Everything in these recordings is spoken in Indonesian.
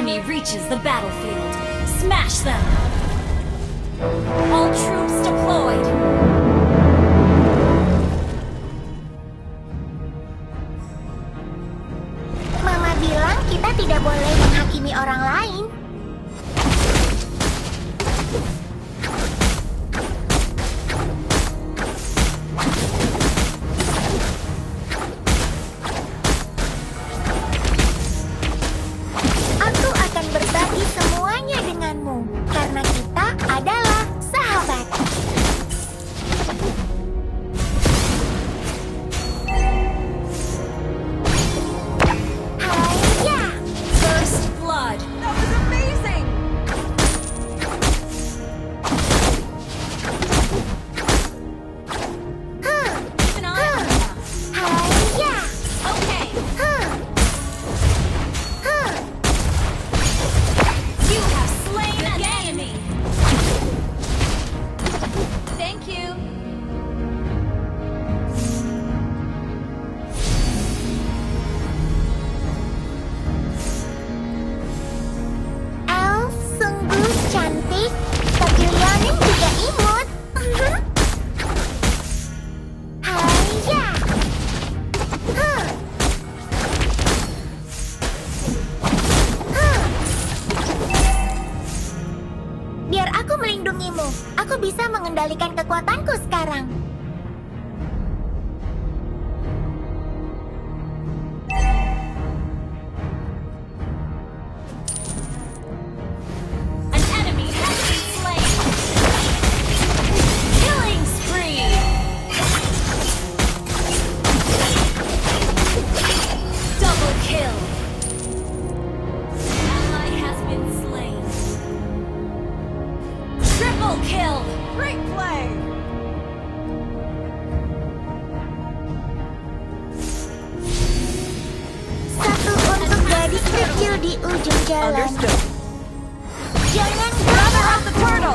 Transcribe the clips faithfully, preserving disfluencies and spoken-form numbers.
enemy reaches the battlefield, smash them! All troops deployed! Mama bilang kita tidak boleh menghakimi orang lain. Aku akan berbagi semuanya denganmu, karena kita adalah sahabat. Haya! First blood! That was amazing! Huh, Keep an eye on them. haya! Okay, Huh, huh. you have slain an enemy! Thank you! Elf sungguh cantik, tapi Leonin juga imut. Haya! Huh. Huh. Biar aku melindungimu. Aku bisa mengendalikan kekuatanku sekarang. An enemy has been slain! Killing spree! Double kill! Ally has been slain! Triple kill! Great play! Satu untuk gadis kecil di ujung jalan. Understood. Jangan Gather ganggu up the turtle!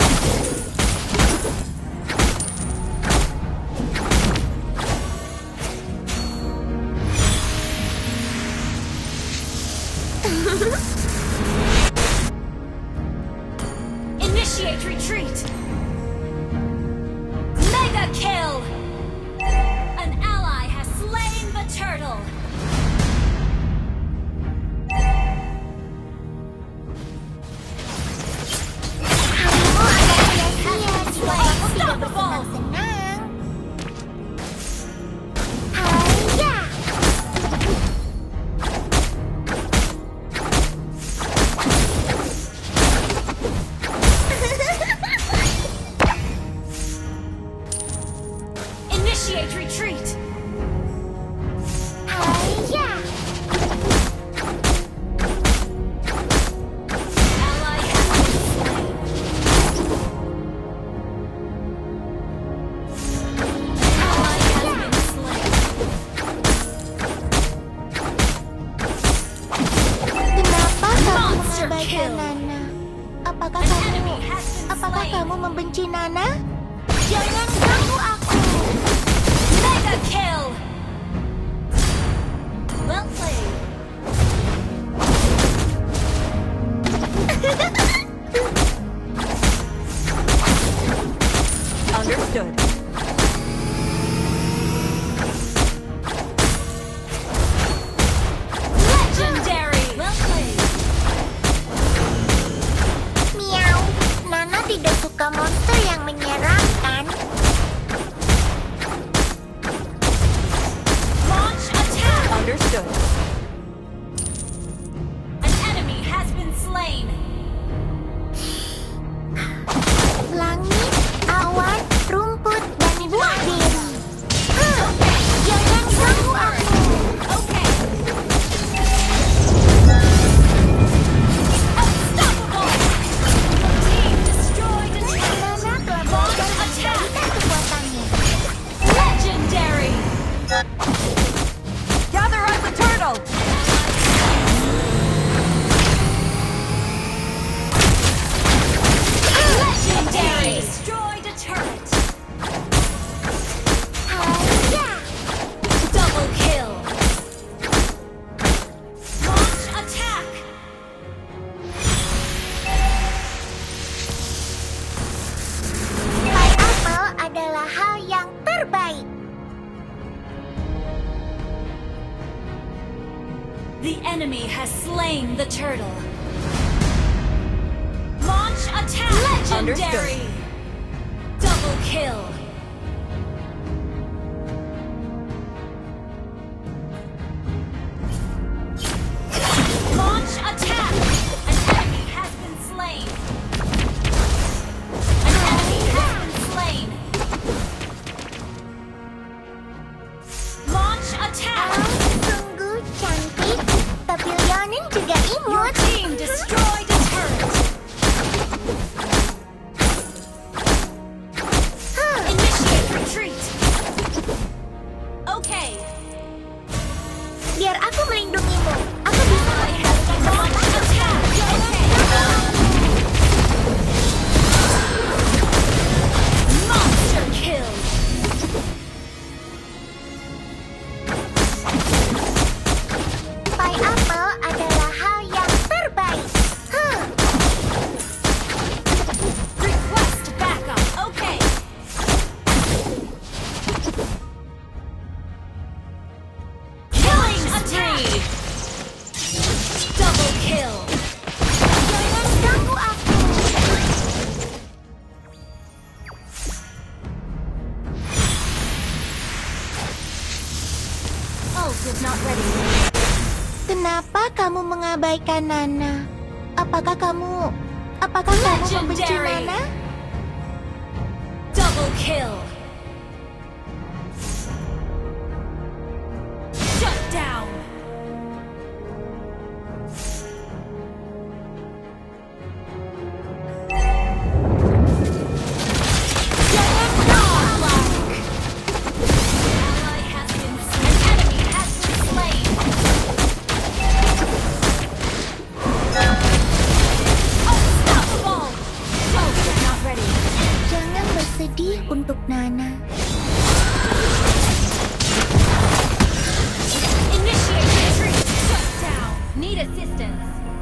Initiate retreat! Mega kill! An ally has slain the turtle! Kamu akan sia-sia jika kamu tidak Unstoppable! bersenang-senang. Haya! Initiate retreat! Haya! Ally has been slain! Ally has been slain! Kenapa kamu Monster mengabaikan kill. Nana? Apakah An kamu enemy has been apakah slain! kamu membenci Nana? Jangan ganggu aku. Mega kill! Well played! Understood. Legendary! Well played! Miau. Nana tidak suka monster yang menyeramkan. Launch attack! Understood. An enemy has been slain! Langit, awan, rumput, dan buah diri. Huh, Jangan ganggu aku. Okay! Unstoppable! Team destroyed a turret! Nana telah Launch belajar attack! enemy has slain the turtle. Launch attack! Legendary! Double kill! Launch attack! An enemy has been slain! An enemy has been slain! Launch attack! Sungguh cantik, tapi Leonin juga Your imut. team destroyed a turret! Initiate retreat! Okay. Biar aku melindungimu. Aku bisa I have the launch attack! Monster kill! Pai apel adalah hal yang terbaik. Huh. Request backup! Okay. Killing spree! Double kill! Jangan ganggu aku. Ult is not ready. Kenapa kamu mengabaikan Nana? Apakah kamu... Apakah kamu membenci Legendary. Nana? Double kill! Shut down! Godlike! Ally has been slain. An enemy has been slain. Unstoppable! Ult is not ready. Jangan bersedih untuk Nana. Initiate retreat! Shut down! Need assistance!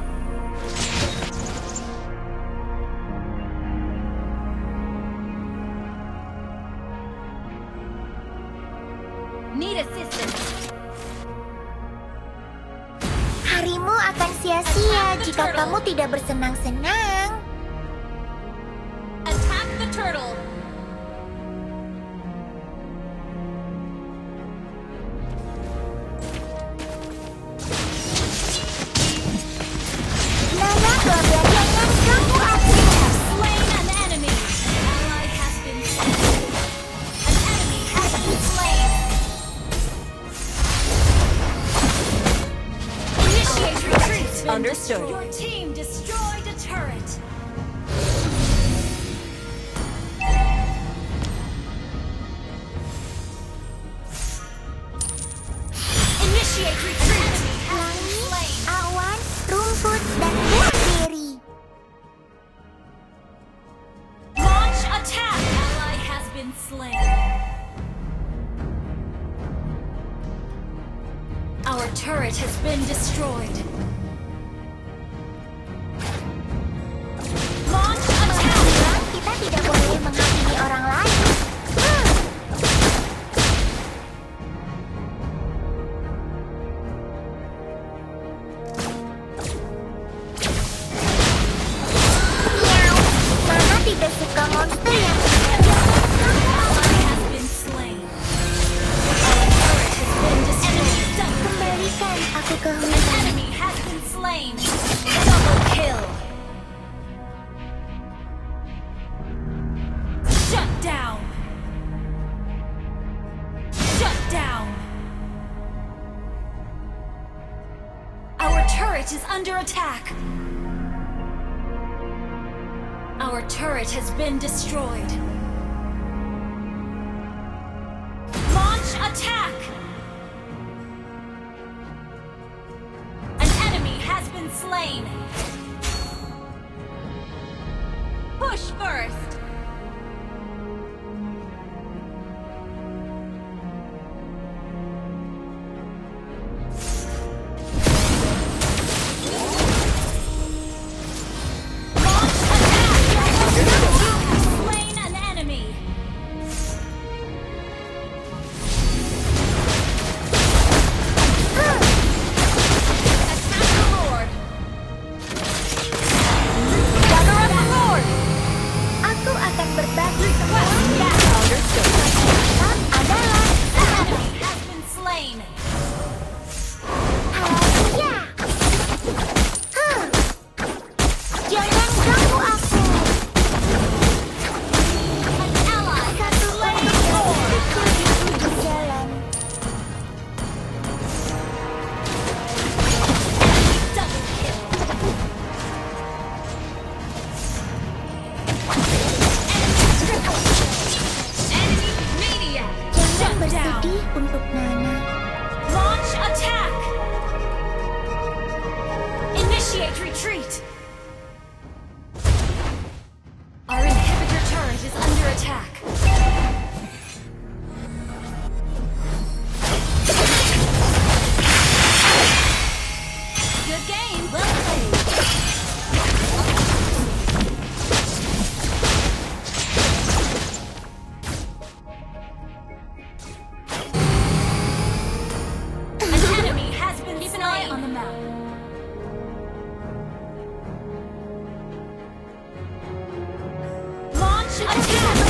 Need assistance! Harimu akan sia-sia jika kamu tidak bersenang-senang. Attack the turtle! Nana Goblin, jangan ganggu aku. Slain an enemy! Ally has been slain. An enemy has been slain. Initiate retreat! Understood. Your team destroyed a turret. Initiate retreat! Langit, awan, rumput, dan buah beri. Launch attack! Ally has been slain. Our turret has been destroyed. Launch attack! Bilang kita tidak boleh menghakimi orang lain. Hmm. Miau. Nana tidak suka monster yang Ally has been slain. Our turret has been destroyed. kembalikan aku ke An hutan. enemy has been slain. Double kill. Shut down. Shut down. Our turret is under attack. Our turret has been destroyed. Launch attack! An enemy has been slain. Push first. Ada di sana.